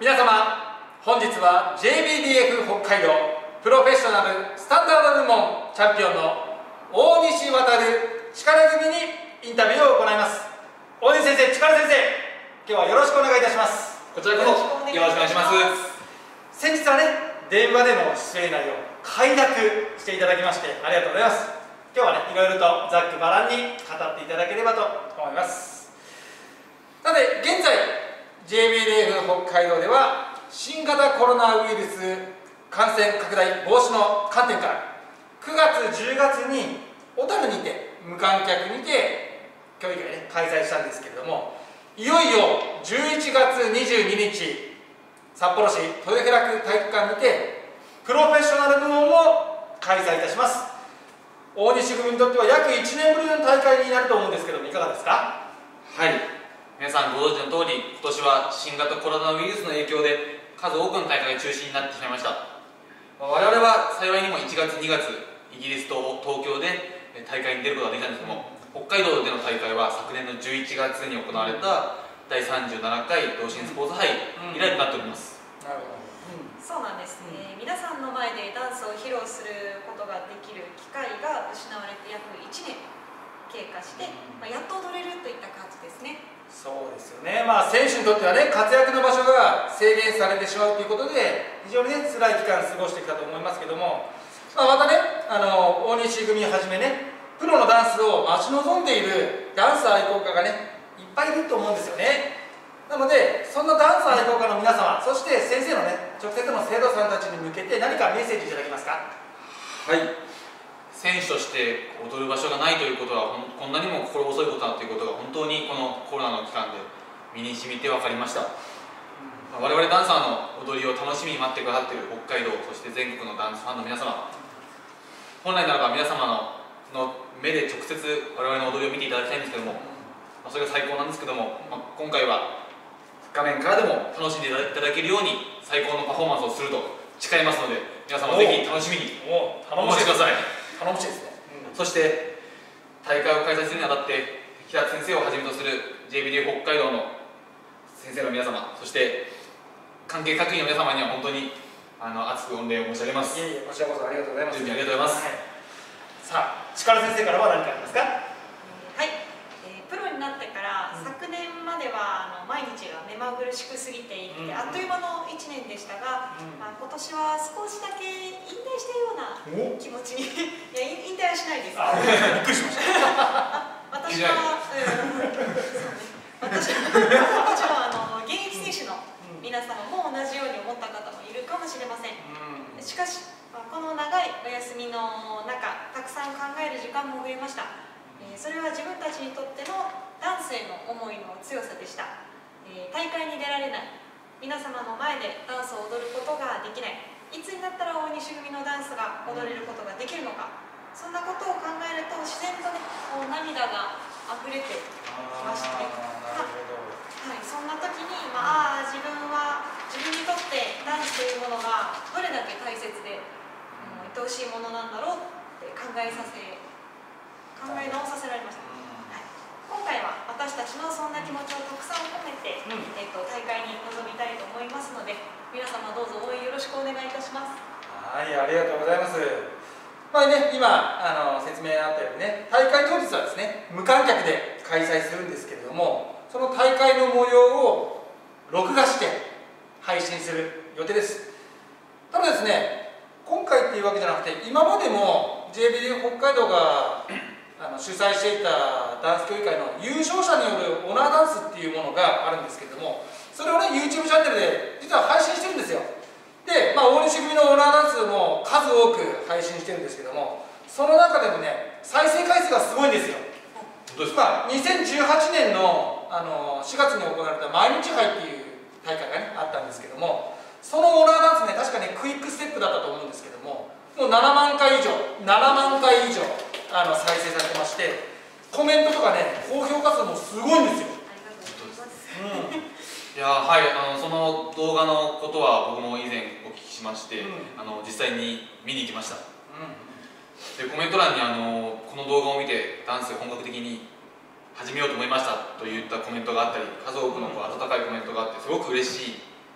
皆様、本日は JBDF 北海道プロフェッショナルスタンダード部門チャンピオンの大西航力組にインタビューを行います。大西先生、力先生、今日はよろしくお願いいたします。 こちらこそよろしくお願いします。 先日はね、電話での出演内容快諾していただきましてありがとうございます。今日はね、いろいろとざっくばらんに語っていただければと思います。さて、現在 JBDF 北海道では新型コロナウイルス感染拡大防止の観点から9月10月に小樽にて無観客にて競技会ね開催したんですけれども、いよいよ11月22日札幌市豊平区体育館にてプロフェッショナル部門を開催いたします。大西組にとっては約1年ぶりの大会になると思うんですけども、いかがですか？ はい、皆さんご存知の通り、今年は新型コロナウイルスの影響で数多くの大会が中止になってしまいました。我々は幸いにも1月2月イギリスと東京で大会に出ることができたんですけども、北海道での大会は昨年の11月に行われた第37回同心スポーツ杯以来となっております。 なるほど。そうなんですね。皆さんの前でダンスを披露することができる機会が失われて約1年経過して、やっと踊れるといった感じですね。 そうですよね。選手にとってはね、活躍の場所が制限されてしまうということで非常にね、辛い期間を過ごしてきたと思いますけども、またね、大西組はじめね、プロのダンスを待ち望んでいるダンス愛好家がね、いっぱいいると思うんですよね。なので、そんなダンス愛好家の皆様、そして先生のね、直接の生徒さんたちに向けて何かメッセージいただけますか？ はい、選手として踊る場所がないということはこんなにも心細いことだということが本当にこのコロナの期間で身に染みて分かりました。我々ダンサーの踊りを楽しみに待ってくださっている北海道、そして全国のダンスファンの皆様、本来ならば皆様の目で直接我々の踊りを見ていただきたいんですけども、それが最高なんですけども、今回は画面からでも楽しんでいただけるように最高のパフォーマンスをすると誓いますので、皆様ぜひ楽しみにお待ちください。 頼もしいですね。 そして大会を開催するにあたって平田先生をはじめとする JBD 北海道の先生の皆様、そして関係各位の皆様には本当に厚く御礼を申し上げます。 いえいえ、こちらこそありがとうございます。 準備ありがとうございます。 さあ、力先生からは何かありますか？ はい、プロになってから昨年までは毎日が目まぐるしく過ぎていって、あっという間の1年でしたが、今年は少しだけ引退したような気持ちにいや、引退はしないです。 びっくりしました。 私は現役選手の皆様も同じように思った方もいるかもしれません。しかしこの長いお休みの中、たくさん考える時間も増えました。それは自分たちにとってのダンスへの思いの強さでした。大会に出られない、皆様の前でダンスを踊ることができない、いつになったら大西組のダンスが踊れることができるのか、そんなことを考えると自然とね、涙が溢れてきましたね。そんな時に、自分にとってダンスというものがどれだけ大切で、愛おしいものなんだろうって考え直させられました。今回は私たちのそんな気持ちをたくさん込めて、大会に臨みたいと思いますので、皆様どうぞ応援よろしくお願いいたします。 はい、ありがとうございます。今説明あったようにね、大会当日はですね、無観客で開催するんですけれども、その大会の模様を録画して配信する予定です。ただですね、今回っていうわけじゃなくて、今までも JBD 北海道が主催していたダンス競技会の優勝者によるオナーダンスっていうものがあるんですけれども、それをね YouTube チャンネルで実は配信してるんですよ。で、大西組のオナーダンスも数多く配信してるんですけども、その中でもね再生回数がすごいんですよ。2018年の4月に行われた毎日杯っていう大会がねあったんですけども、そのオナーダンスね、確かねクイックステップだったと思うんですけども、もう7万回以上再生されてまして、コメントとかね高評価数もすごいんですよ。 いや、はい、その動画のことは僕も以前お聞きしまして、実際に見に行きました。でコメント欄にこの動画を見てダンス本格的に始めようと思いましたといったコメントがあったり、数多くの温かいコメントがあってすごく嬉しく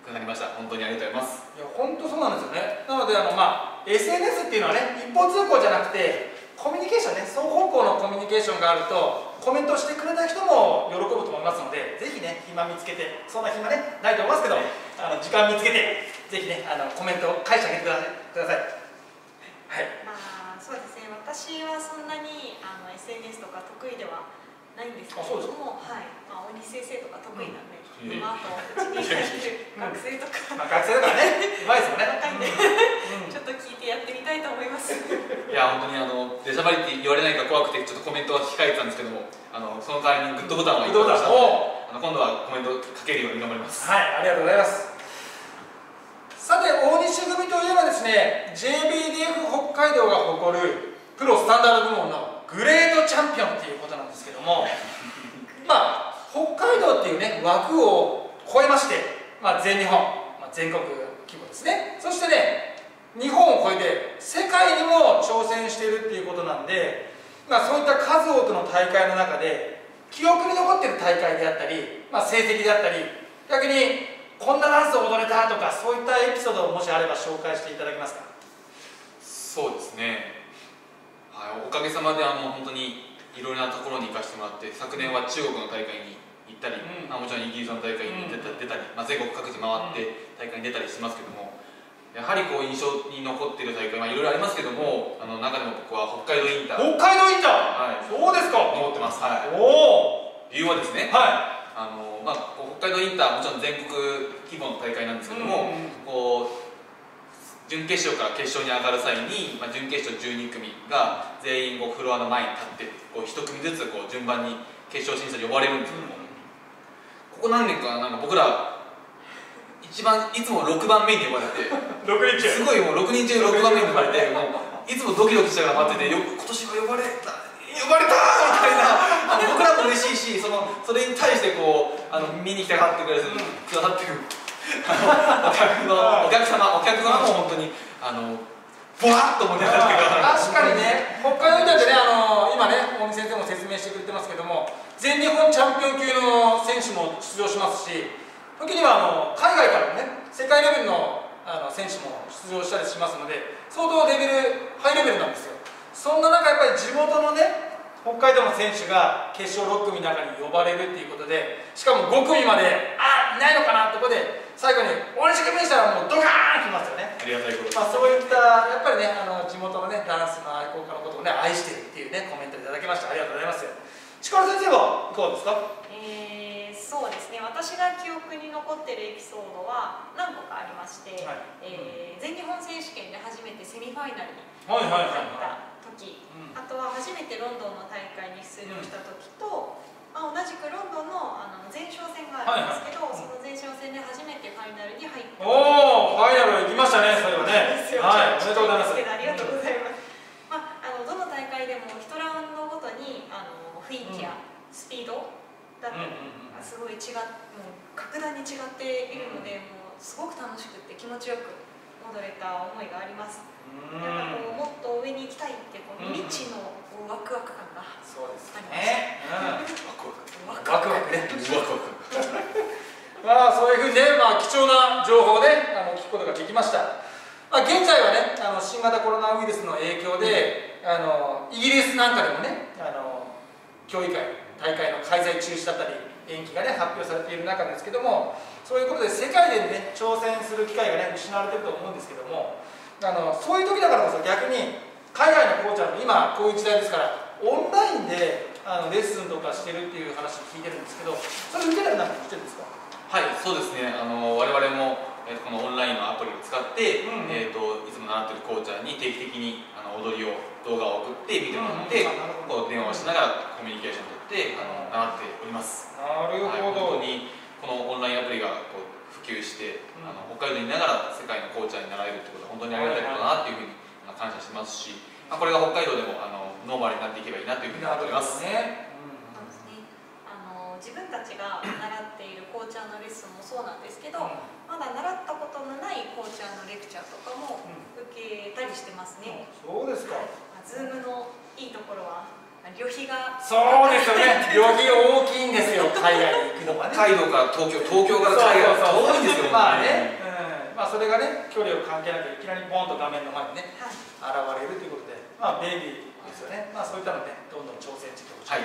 くなりました。本当にありがとうございます。 いや本当そうなんですよね。なのでSNS っていうのはね、一方通行じゃなくてコミュニケーションね、双方向のコミュニケーションがあるとコメントしてくれた人も喜ぶと思いますので、ぜひね暇見つけて、そんな暇ねないと思いますけど、時間見つけてぜひねコメントを返してあげてください。はい。 そうですね。私はそんなにSNS とか得意ではないんですけれども、はい。大西先生とか得意なんで、あとうちに入ってる学生とか、 学生とかね、うまいですよね。 若いんで、ちょっと聞いてやってみたいと思います。いや本当に出しゃばりって言われないか怖くてちょっとコメントは控えてたんですけども、その代わりにグッドボタンをいただきましたので、今度はコメントかけるように頑張ります。 はい、ありがとうございます。さて、大西組といえばですね、JBDF 北海道が誇るプロスタンダード部門のグレートチャンピオンということなんですけども、北海道っていうね枠を超えまして、全日本、全国規模ですね、そしてね日本を超えて世界にも挑戦しているっていうことなんで、そういった数多くの大会の中で記憶に残っている大会であったり、成績であったり、逆にこんなダンスを踊れたとか、そういったエピソードをもしあれば紹介していただけますか。 そうですね、はい、おかげさまで本当にいろいろなところに行かせてもらって、昨年は中国の大会に行ったり、もちろんイギリスの大会に出たり、全国各地回って大会に出たりしますけども、やはり印象に残っている大会、いろいろありますけども、中でも僕は北海道インター。 北海道インター、はい、そうですか。 残ってます。はい、理由はですね、 はい、 北海道インターもちろん全国規模の大会なんですけども、準決勝から決勝に上がる際に、準決勝12組が全員フロアの前に立って1組ずつ順番に決勝審査に呼ばれるんですけども、ここ何年か僕ら一番いつも6番目に呼ばれて 6人中すごいもう6人中6番目に呼ばれて、もういつもドキドキしながら待ってて、今年は呼ばれたみたいな僕らも嬉しいし、それに対して見に来てくださってるお客様も本当にボワッと盛り上がってくださる。 確かにね、北海道インターでね、今ね大見先生も説明してくれてますけども、全日本チャンピオン級の選手も出場しますし、時には海外からのね世界レベルの選手も出場したりしますので、相当ハイレベルなんですよ。そんな中やっぱり地元のね北海道の選手が決勝6組の中に呼ばれるっていうことで、しかも5組までいないのかなってことで、最後に大西組にしたらもうドカーンきますよね。 ありがたいことです。 そういったやっぱりね地元のねダンスの愛好家のことをね愛してるっていうねコメントいただきました。ありがとうございます。力先生はいかがですか。 そうですね、私が記憶に残っているエピソードは何個かありまして、全日本選手権で初めてセミファイナルに入った時、あとは初めてロンドンの大会に出場した時と、同じくロンドンの前哨戦があるんですけど、その前哨戦で初めてファイナルに入った。 おお、ファイナル行きましたね、それはね。はい、おめでとうございます。 ありがとうございます。どの大会でも1ラウンドごとに雰囲気やスピードだったりすごいもう格段に違っているので、もうすごく楽しくて気持ちよく踊れた思いがあります。もっと上に行きたいって未知のワクワク感がありました。 ワクワクね。そういうふうにね、貴重な情報をね聞くことができました。現在はね新型コロナウイルスの影響でイギリスなんかでもね競技会大会の開催中止だったり延期がね発表されている中ですけども、そういうことで世界でね挑戦する機会がね失われていると思うんですけども、そういう時だからこそ逆に海外のコーチャーも今こういう時代ですからオンラインでレッスンとかしてるっていう話を聞いてるんですけど、それ受けたくなってきてるんですか。 はい、そうですね。我々もこのオンラインのアプリを使って、いつも習ってるコーチャーに定期的に踊りを動画を送って見てもらって、電話をしながらコミュニケーションを取って習っております。 なるほど。 本当にこのオンラインアプリが普及して、北海道にいながら世界のコーチャーになられるってことは本当にありがたいことだなっていうふうに感謝してますし、これが北海道でもノーマルになっていけばいいなというふうに思っております。 自分たちが習っているコーチャーのレッスンもそうなんですけど、まだ習ったことのないコーチャーのレクチャーとかも受けたりしてますね。 そうですか。 Zoom のいいところは旅費が。 そうですよね。旅費大きいんですよ。海外に行くのはね。 北海道から東京から海外は遠いんですよ。 ね。 それがね距離を関係なくいきなりポンと画面の前にね、 はい、 現れるということで、便利ですよね。そういったのねどんどん挑戦してほしい、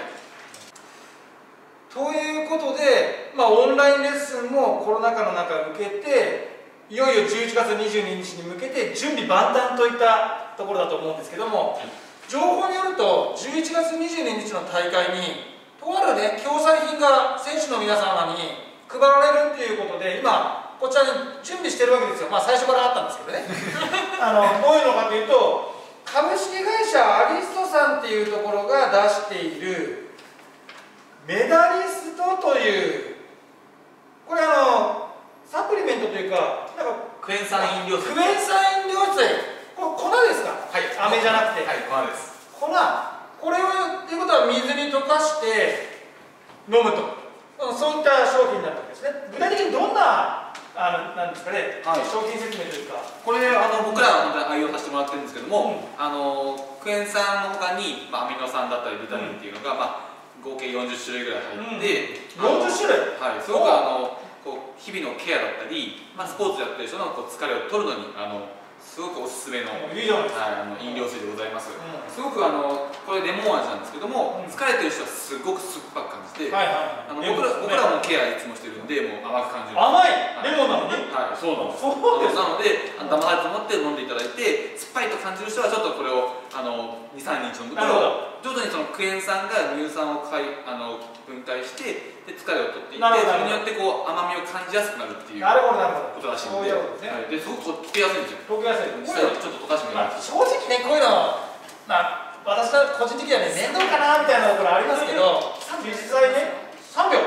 ということで、オンラインレッスンもコロナ禍の中向けていよいよ11月22日に向けて準備万端といったところだと思うんですけども、情報によると11月22日の大会にとあるね共催品が選手の皆様に配られるっていうことで今こちらに準備してるわけですよ。最初からあったんですけどねどういうのかというと、株式会社アリストさんっていうところが出しているメダリストという、これサプリメントというかクエン酸飲料水、 クエン酸飲料水、これ粉ですか？ はい、 飴じゃなくて、 はい、粉です。 粉、これをということは水に溶かして飲むと、そういった商品になったわけですね。具体的にどんななんですかね、商品説明というか、 これ僕らは本当に愛用させてもらってるんですけども、クエン酸の他に、アミノ酸だったりビタミンっていうのが、合計40種類ぐらい入って、 40種類、 はい、すごくこう日々のケアだったり、スポーツやってる人の疲れを取るのにすごくおすすめの飲料水でございます。すごくこれレモン味なんですけども、疲れてる人はすごく酸っぱく感じて、僕らもケアいつもしてるので、もう甘く感じる。 甘いレモンなのに？ はい、そうなんです。なので黙らず持って飲んでいただいて、酸っぱいと感じる人はちょっとこれを2、3日飲むと、徐々にそのクエン酸が乳酸を分解して疲れを取っていって、それによってこう甘みを感じやすくなるっていうことらしいので、すごく溶けやすいんですよ。 溶けやすい。 実際ちょっと溶かしてみます。 正直ね、こういうの私は個人的にはね面倒かなみたいなところありますけど、実際ね3秒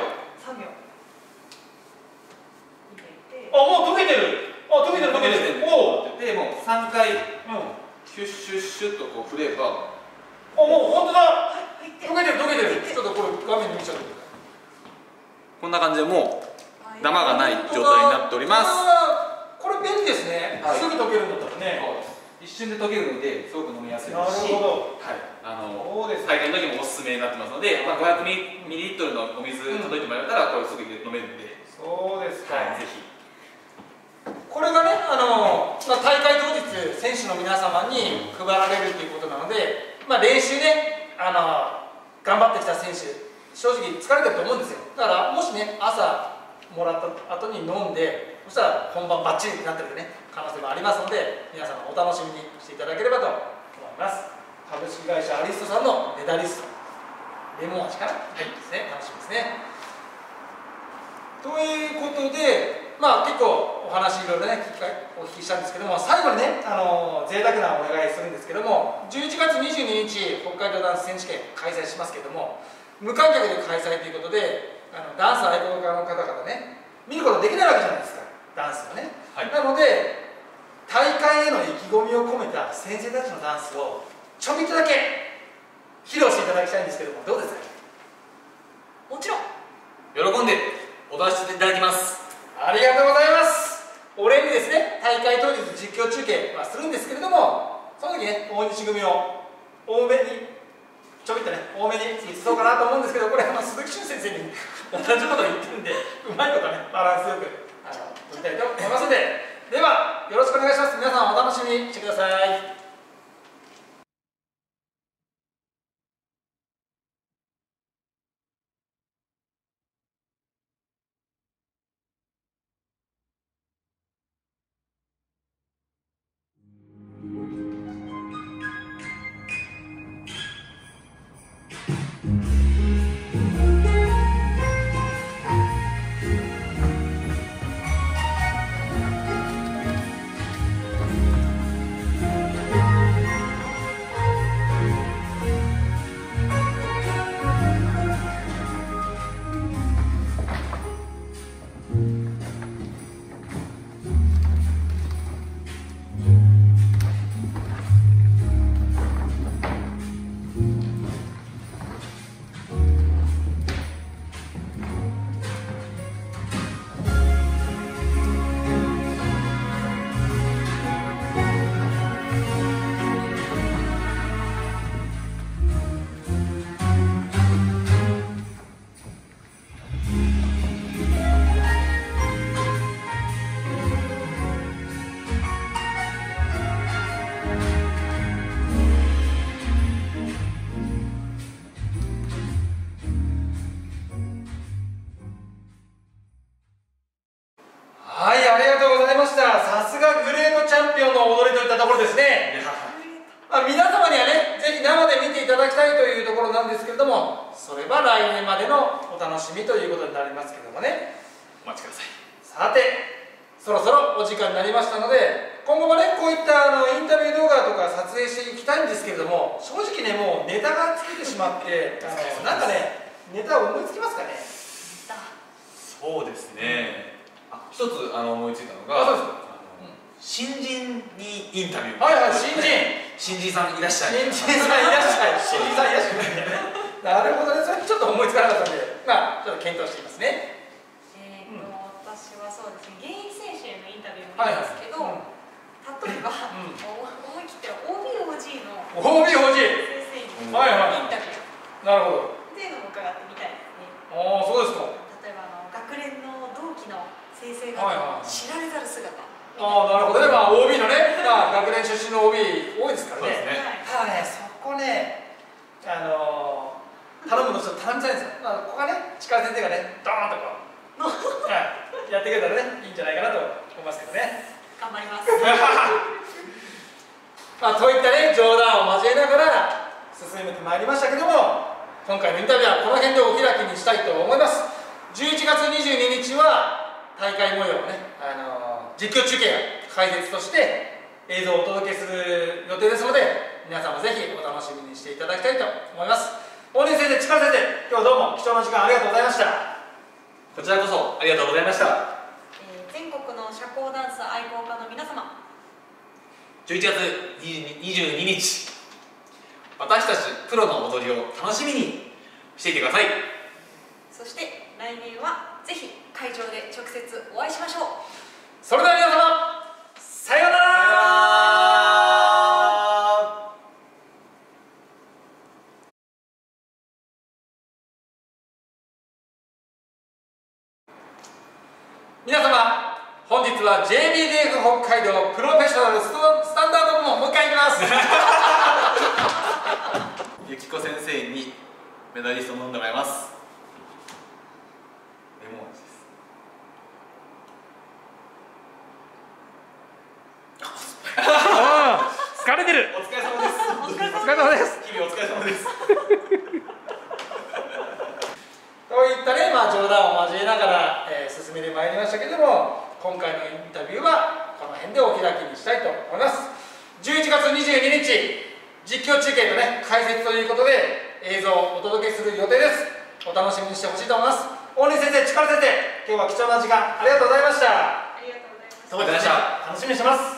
もう溶けてる、溶けてる。 もう3回シュッシュッシュッとこう振れば、 もう本当だ、溶けてる。ちょっとこれ画面に見ちゃってください。 こんな感じでもうダマがない状態になっております。 これ便利ですね。すぐ溶けるんだったらね。 一瞬で溶けるので、すごく飲みやすいですし、大会の時もおすすめになってますので、500ミリリットルのお水届いてもらえたら、これすぐ飲めるんで。 そうですか。 ぜひ。 これがね、大会当日、選手の皆様に配られるということなので、練習ね、頑張ってきた選手、正直疲れてると思うんですよ。だからもしね、朝もらった後に飲んで、そしたら本番バッチリになってるね、可能性もありますので、皆様お楽しみにしていただければと思います。株式会社アリストさんのメダリスト、レモン味かな、ですね、楽しみですね。ということで、結構お話いろいろねお聞きしたんですけども、最後にね贅沢なお願いするんですけども、11月22日北海道ダンス選手権開催しますけども、無観客で開催ということで、ダンス愛好家の方々ね見ることできないわけじゃないですか、ダンスがね、なので大会への意気込みを込めた先生たちのダンスをちょびっとだけ披露していただきたいんですけども、どうですか？ もちろん喜んで踊らせていただきます。 ありがとうございます。お礼にですね、大会当日実況中継はするんですけれども、その時ね、大西組を多めにちょびっとね、多めに映そうかなと思うんですけど、これ鈴木俊先生に同じことを言ってるんで、うまいことね、バランスよく撮りたいと思いますので、ではよろしくお願いします。皆さんお楽しみにしてください。 はい、ありがとうございました。さすがグレートチャンピオンの踊りといったところですね。皆様にはね、ぜひ生で見ていただきたいというところなんですけれども、それは来年までのお楽しみということになりますけどもね。 お待ちください。 さて、そろそろお時間になりましたので、今後もね、こういったインタビュー動画とか撮影していきたいんですけれども、正直ね、もうネタが尽きてしまってなんかね、ネタ思いつきますかね。 そうですね、一つ思いついたのが、新人にインタビュー。 はいはい、新人さんいらっしゃい。 新人さんいらっしゃい。新人さんいらっしゃい。なるほどね、それちょっと思いつかなかったんで、まあちょっと検討していますね。 私はそうですね、現役選手へのインタビューもいいんですけど、例えば、思い切って OB/OG の OB/OG 先生にインタビュー、 なるほどっていうのも伺ってみたいですね。 ああ、そうですか。 例えば学連の同期の先生方の知られざる姿。 ああ、なるほどね。まあ OB のね、学連出身の OB 多いですからね。ただね、そこね、頼むのちょっと頼みたいんですよ。ここがね、力先生がね、ドーンとこうやってくれたらね、いいんじゃないかなと思いますけどね。 頑張ります。 といったね、冗談を交えながら進めてまいりましたけども、今回のインタビューはこの辺でお開きにしたいと思います。11月22日は大会模様をね、実況中継や解説として映像をお届けする予定ですので、皆様ぜひお楽しみにしていただきたいと思います。大西先生、力先生、今日はどうも貴重な時間ありがとうございました。 こちらこそありがとうございました。 全国の社交ダンス愛好家の皆様、 11月22日、私たちプロの踊りを楽しみにしていてください。 そして来年はぜひ会場で直接お会いしましょう。 それでは皆様、さようなら。皆様、本日は JBDF 北海道プロフェッショナルスタンダード部門、もう一回いきます。 ゆきこ先生にメダリストを飲んでもらいます。レモン味です。 疲れてる。 お疲れ様です。 お疲れ様です。 日々お疲れ様です。 といったね、冗談を交えながら、進めてまいりましたけれども、今回のインタビューはこの辺でお開きにしたいと思います。11月22日、実況中継とね、解説ということで映像をお届けする予定です。お楽しみにしてほしいと思います。大西先生、力先生、今日は貴重な時間ありがとうございました。 ありがとうございました。 楽しみにしてます。